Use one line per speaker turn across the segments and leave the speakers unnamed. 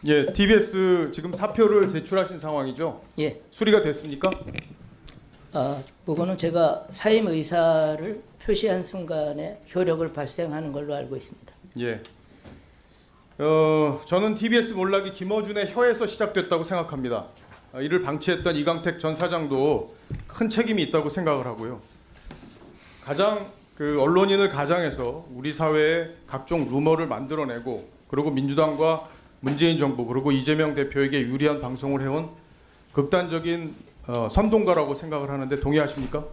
예, TBS 지금 사표를 제출하신 상황이죠?
예.
수리가 됐습니까?
그거는 제가 사임 의사를 표시한 순간에 효력을 발생하는 걸로 알고 있습니다.
예. 저는 TBS 몰락이 김어준의 혀에서 시작됐다고 생각합니다. 이를 방치했던 이강택 전 사장도 큰 책임이 있다고 생각을 하고요. 가장 언론인을 가장해서 우리 사회에 각종 루머를 만들어내고 그리고 민주당과 문재인 정부 그리고 이재명 대표에게 유리한 방송을 해온 극단적인 선동가라고 생각을 하는데 동의하십니까?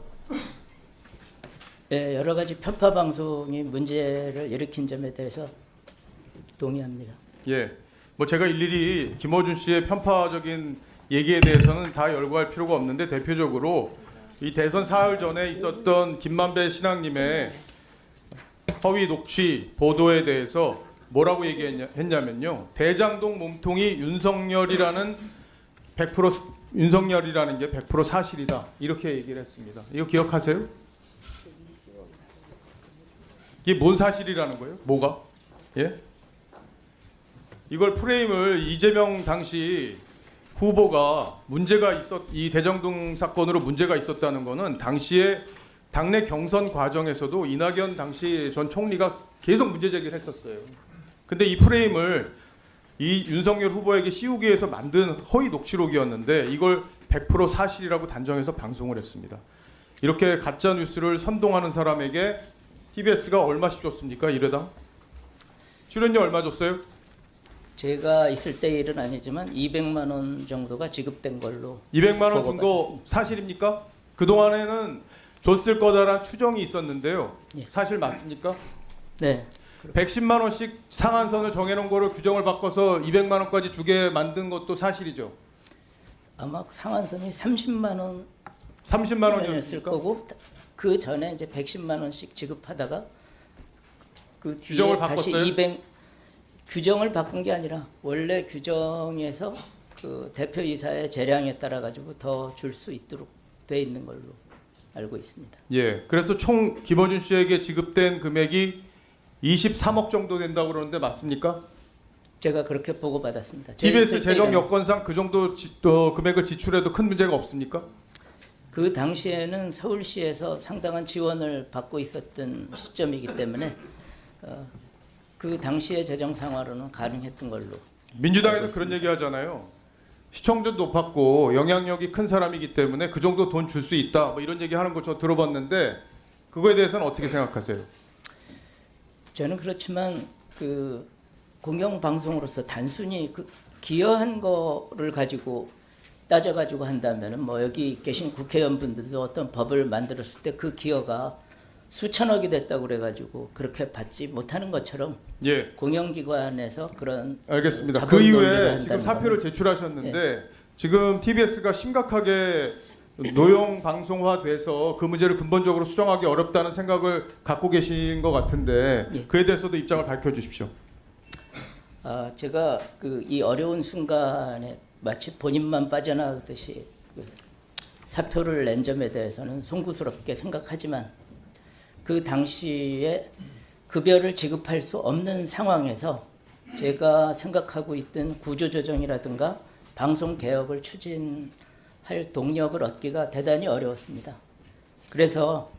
예, 여러 가지 편파 방송이 문제를 일으킨 점에 대해서 동의합니다.
예, 뭐 제가 일일이 김어준 씨의 편파적인 얘기에 대해서는 다 열거할 필요가 없는데 대표적으로 이 대선 사흘 전에 있었던 김만배 신앙님의 허위 녹취 보도에 대해서 뭐라고 얘기했냐면요. 대장동 몸통이 윤석열이라는 게 100% 사실이다. 이렇게 얘기를 했습니다. 이거 기억하세요? 이게 뭔 사실이라는 거예요? 뭐가? 예? 이걸 프레임을 이재명 당시 후보가 이 대장동 사건으로 문제가 있었다는 거는 당시에 당내 경선 과정에서도 이낙연 당시 전 총리가 계속 문제 제기를 했었어요. 근데 이 프레임을 이 윤석열 후보에게 씌우기 위해서 만든 허위 녹취록이었는데 이걸 100% 사실이라고 단정해서 방송을 했습니다. 이렇게 가짜 뉴스를 선동하는 사람에게 TBS가 얼마씩 줬습니까? 1회당? 출연료 얼마 줬어요?
제가 있을 때 일은 아니지만 200만 원 정도가 지급된 걸로
200만 원 준 거 사실입니까? 그동안에는 줬을 거다라는 추정이 있었는데요.
예.
사실 맞습니까?
네.
110만 원씩 상한선을 정해놓은 거를 규정을 바꿔서 200만 원까지 주게 만든 것도 사실이죠.
아마 상한선이 30만 원
30만
였을
원이었습니까?
거고 그 전에 이제 110만 원씩 지급하다가 그 뒤에
규정을
다시
바꿨어요?
200 규정을 바꾼 게 아니라 원래 규정에서 그 대표이사의 재량에 따라 가지고 더 줄 수 있도록 돼 있는 걸로 알고 있습니다.
예. 그래서 총 김어준 씨에게 지급된 금액이 23억 정도 된다고 그러는데 맞습니까?
제가 그렇게 보고 받았습니다.
TBS 재정 여건상 그 정도 금액을 지출해도 큰 문제가 없습니까?
그 당시에는 서울시에서 상당한 지원을 받고 있었던 시점이기 때문에 그 당시의 재정 상황으로는 가능했던 걸로.
민주당에서 그런 얘기 하잖아요. 시청률 높았고 영향력이 큰 사람이기 때문에 그 정도 돈 줄 수 있다. 뭐 이런 얘기 하는 거 저 들어봤는데 그거에 대해서는 어떻게 생각하세요?
저는 그렇지만 그 공영방송으로서 단순히 그 기여한 거를 가지고 따져가지고 한다면은 뭐 여기 계신 국회의원분들도 어떤 법을 만들었을 때 그 기여가 수천억이 됐다고 그래가지고 그렇게 받지 못하는 것처럼
예.
공영기관에서 그런
알겠습니다.
자본
그
논의를
이후에
한다는
지금 사표를
거는
제출하셨는데 지금 TBS가 심각하게 노영 방송화돼서 그 문제를 근본적으로 수정하기 어렵다는 생각을 갖고 계신 것 같은데
예.
그에 대해서도 입장을 밝혀주십시오.
제가 그 이 어려운 순간에 마치 본인만 빠져나오듯이 그 사표를 낸 점에 대해서는 송구스럽게 생각하지만 그 당시에 급여를 지급할 수 없는 상황에서 제가 생각하고 있던 구조조정이라든가 방송 개혁을 추진할 동력을 얻기가 대단히 어려웠습니다. 그래서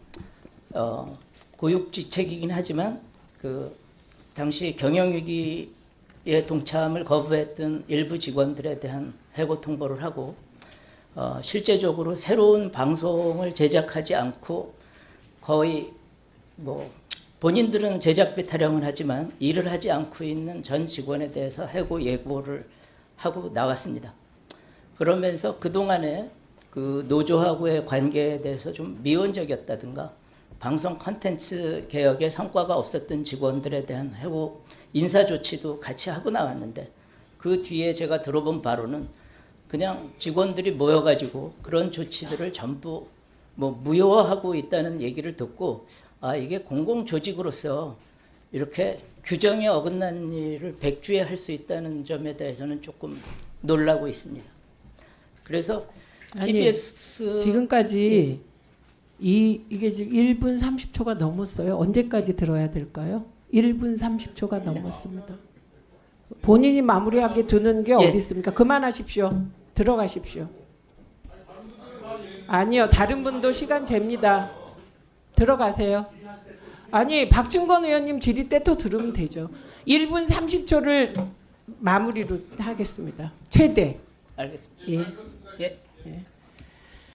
고육지책이긴 하지만 그 당시 경영위기에 동참을 거부했던 일부 직원들에 대한 해고 통보를 하고 실제적으로 새로운 방송을 제작하지 않고 거의 뭐 본인들은 제작비 타령을 하지만 일을 하지 않고 있는 전 직원에 대해서 해고 예고를 하고 나왔습니다. 그러면서 그동안에 그 노조하고의 관계에 대해서 좀 미온적이었다든가 방송 콘텐츠 개혁에 성과가 없었던 직원들에 대한 해고 인사 조치도 같이 하고 나왔는데 그 뒤에 제가 들어본 바로는 그냥 직원들이 모여가지고 그런 조치들을 전부 뭐 무효화하고 있다는 얘기를 듣고 이게 공공조직으로서 이렇게 규정에 어긋난 일을 백주에 할 수 있다는 점에 대해서는 조금 놀라고 있습니다. 그래서 TBS
지금까지 이게 지금 1분 30초가 넘었어요. 언제까지 들어야 될까요? 1분 30초가 넘었습니다. 본인이 마무리하게 두는 게
예.
어디 있습니까? 그만하십시오. 들어가십시오. 아니요, 다른 분도 시간 잽니다. 들어가세요. 아니, 박준건 의원님 질의 때 또 들으면 되죠. 1분 30초를 마무리로 하겠습니다. 최대.
알겠습니다.
예.
예.
예.